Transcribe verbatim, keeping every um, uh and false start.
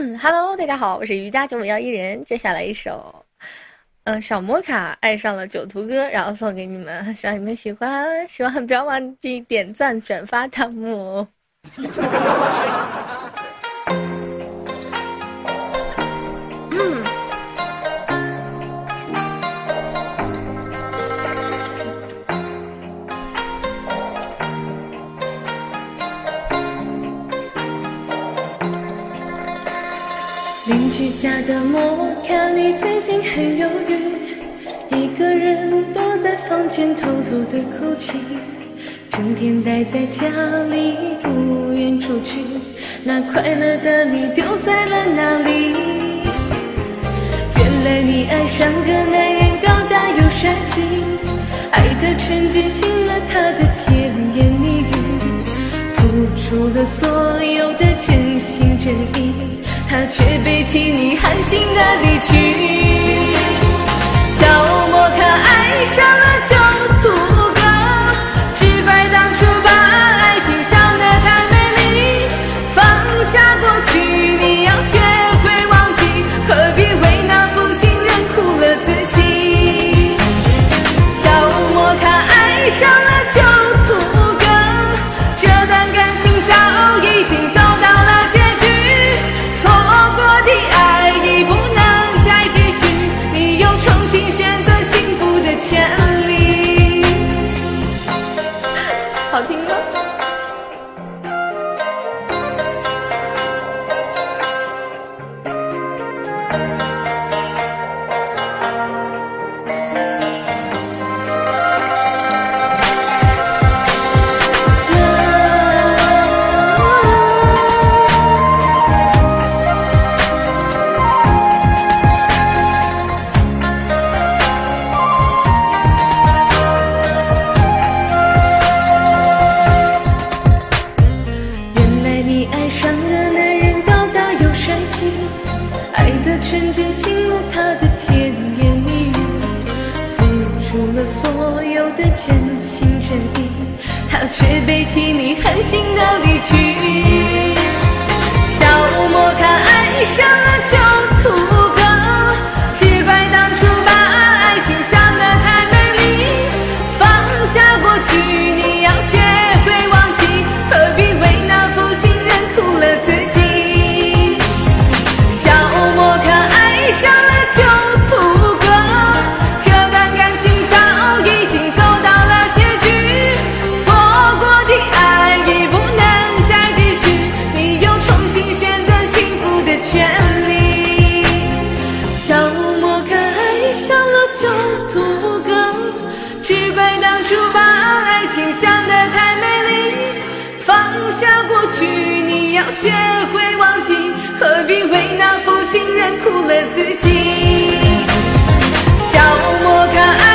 Hello，大家好，我是瑜伽九五幺一人。接下来一首，嗯、呃，小摩卡爱上了九图哥，然后送给你们，希望你们喜欢，希望不要忘记点赞、转发、弹幕。嗯。邻居家的摩卡，你最近很忧郁，一个人躲在房间偷偷的哭泣，整天待在家里不愿出去，那快乐的你丢在了哪里？原来你爱上个男人，高大又帅气，爱的纯真信了他的甜言蜜语，付出了所有的真心真意，他却背起你寒心的离去。小摩卡爱上了九图哥，只怪当初把爱情想得太美丽，放下过去你要学会忘记，何必为那负心人苦了自己。小摩卡爱上了九图哥，这段感情早已经走到了结局，错过的爱已不能再继续，你有重新选择幸福的权利。好听吗？却背起你狠心的离去。小摩卡爱上了九图哥，只怪当初把爱情想得太美丽，放下过去你要学会忘记，何必为那负心人苦了自己。小摩卡爱上了九图哥，这段感情早已经走到了结局，错过的爱已不能再继续，你有重新选择幸福的权利。小摩卡爱上了九图哥，只怪当初把爱情想得太美丽，放下过去你要学会忘记，何必为那负心人苦了自己。小摩卡爱